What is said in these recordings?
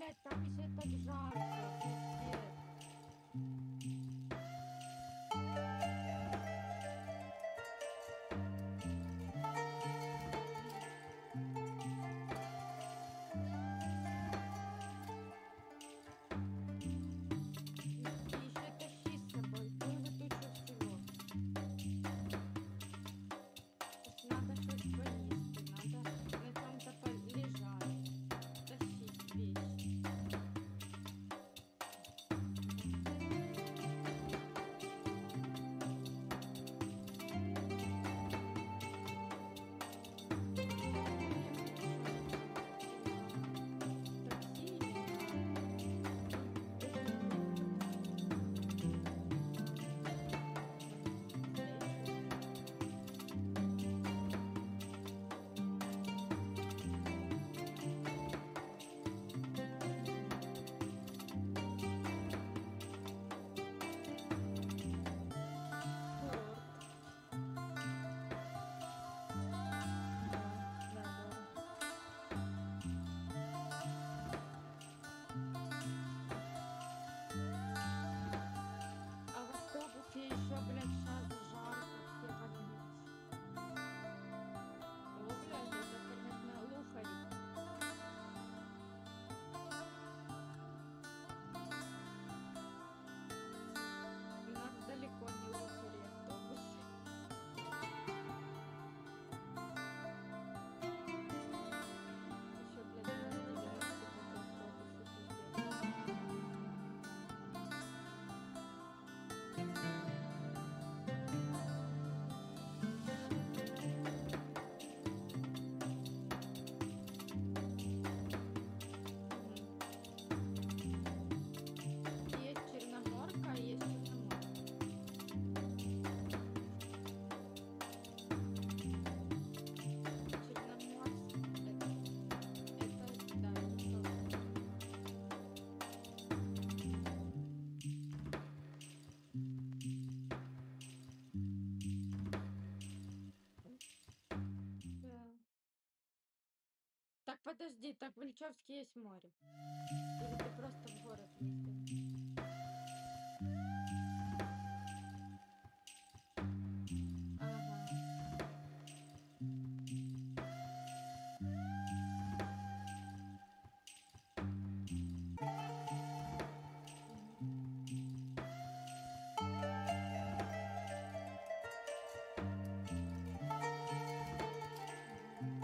блядь, там еще так жарко, пиздец. И еще тащи с собой целую тучу всего. Потому что надо что-то поесть, надо на чем-то полежать, тащить вещи. Мне хорошо, в такси или на встречу. Торт. Да, да, да. А в автобусе еще, блядь, сейчас жарко, все в одежде. О, блядь, это, конечно, лухари. У нас далеко не лухари автобусы. Еще, блядь, у нас 90 тут автобусы, пиздец. Мгм. Есть черноморка, а есть черноморка. Черноморск, да, это тоже. Да. Так, подожди, так в Ильчевске есть море? Или ты просто в город ездил? Ага. Мгм. Мгм.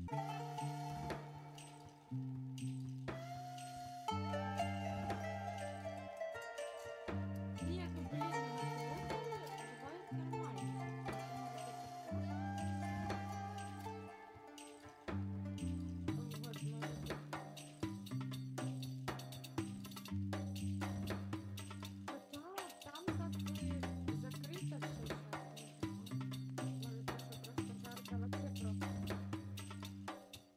Не, ну блин, ну на природе бывает нормально. Это может быть похоже. Вот, может быть, да. Хотя там как бы закрыто все сейчас, не знаю. Может, то, что просто жарко, вообще просто.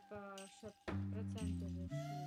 типа, щоб проценти зайшли.